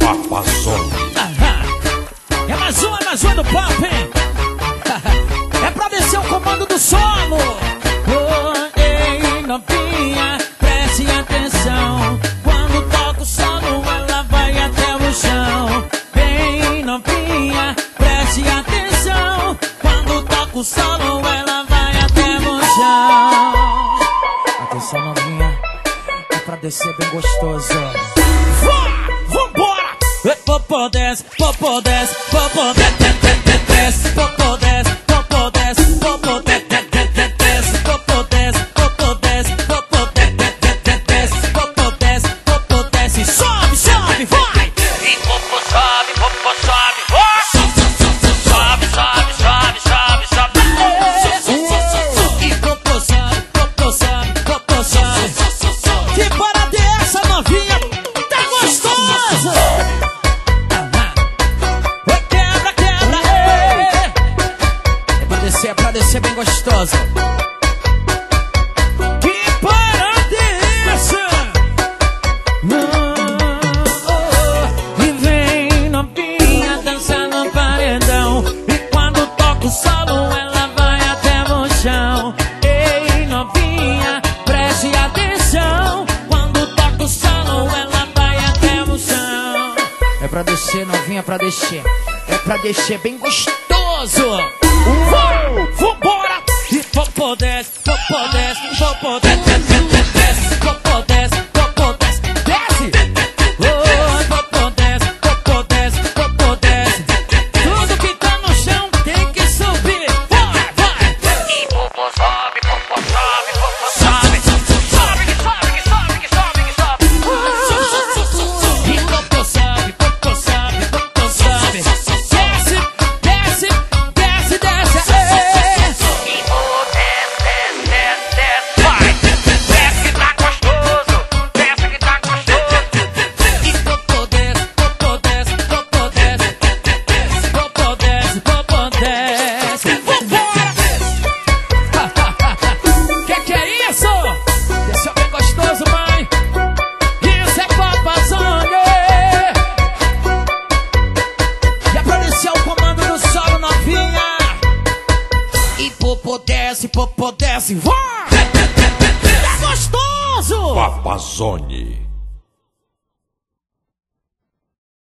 Papazone. É mais uma do pop, hein? É pra descer o comando do solo. Oh, ei, novinha, preste atenção. Quando toca o solo, ela vai até o chão. Bem, novinha, preste atenção. Quando toca o solo, ela vai até o chão. Atenção, novinha, é pra descer bem gostoso. Vambora! Popô desce, popô desce, popô desce, popô desce, popô desce, popô desce, popô desce, popô desce, popô desce, popô desce, popô desce, sobe, sobe, vai! E popô sobe, vai! Sobe, sobe, sobe, sobe, sobe. E popô sobe, popô sobe, popô sobe. Que parada é essa, novinha? Tá gostoso! É pra descer bem gostoso. Que parada é essa? E vem novinha dançar no paredão. E quando toca o solo, ela vai até o chão. Ei, novinha, preste atenção. Quando toca o solo, ela vai até o chão. É pra descer, novinha, pra descer. É pra descer bem gostoso. Vambora! E popô desce, popô desce, popô desce, popô desce, popô desce, desce! Oh, popô desce, popô desce, popô desce. Tudo que tá no chão tem que subir. Vai, vai! E popô sobe, popô sobe, popô sobe. Sobe, que sobe, que sobe, que sobe, que sobe. E popô sobe, popô sobe, popô sobe. Desce, desce, desce, desce. Popô desce, vai! É gostoso! Papazone.